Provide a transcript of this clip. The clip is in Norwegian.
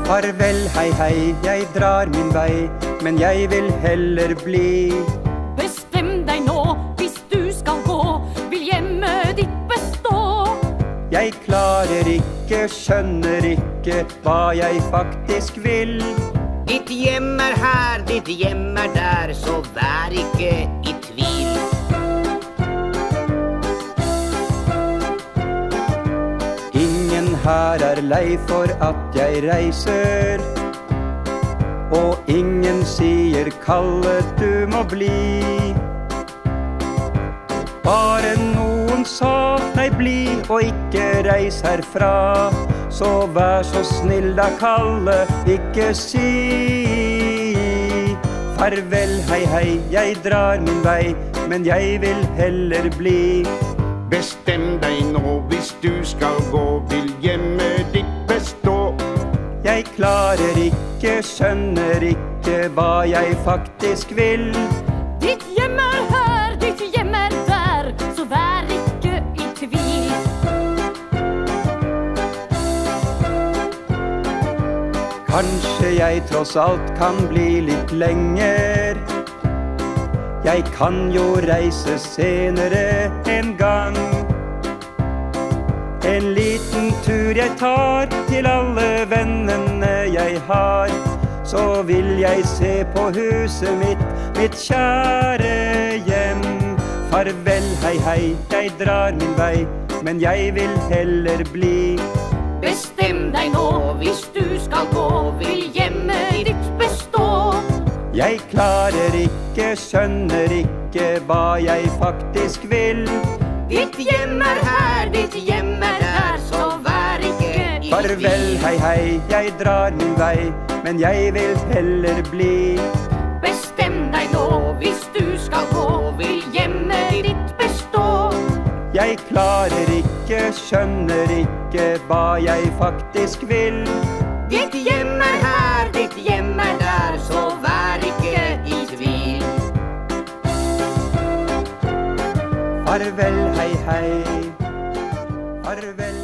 Farvel, hei, hei, jeg drar min vei, men jeg vil heller bli. Bestem deg nå, hvis du skal gå, vil hjemmet ditt bestå. Jeg klarer ikke, skjønner ikke hva jeg faktisk vil. Ditt hjem her, ditt hjem der, så vær ikke i tvil. Ingen her er lei for at jeg reiser, og ingen sier Kalle, du må bli. Bare noen sa nei, bli og ikke reis herfra, så vær så snill da, Kalle, ikke si. Farvel, hei, hei, jeg drar min vei, men jeg vil heller bli. Bestem deg nå, hvis du skal gå, vil hjemmet ditt bestå. Jeg klarer ikke, skjønner ikke hva jeg faktisk vil. Ditt hjem her, ditt hjem der, så vær ikke i tvil. Kanskje jeg tross alt kan bli litt lenger. Jeg kan jo reise senere en gang. En liten tur jeg tar til alle vennene jeg har. Så vil jeg se på huset mitt, mitt kjære hjem. Farvel, hei, hei, jeg drar min vei, men jeg vil heller bli. Bestem deg nå, hvis du skal gå, vil hjemmet ditt bestå. Jeg klarer ikke, skjønner ikke hva jeg faktisk vil. Ditt hjem her, ditt hjem der, så vær ikke i tvil. Farvel, hei, hei, jeg drar min vei, men jeg vil heller bli. Bestem deg nå, hvis du skal gå, vil hjemmet ditt bestå. Jeg klarer ikke, skjønner ikke hva jeg faktisk vil. Ditt hjem her, ditt hjem der, så vær ikke i tvil. Farvel, hei, hei. Farvel.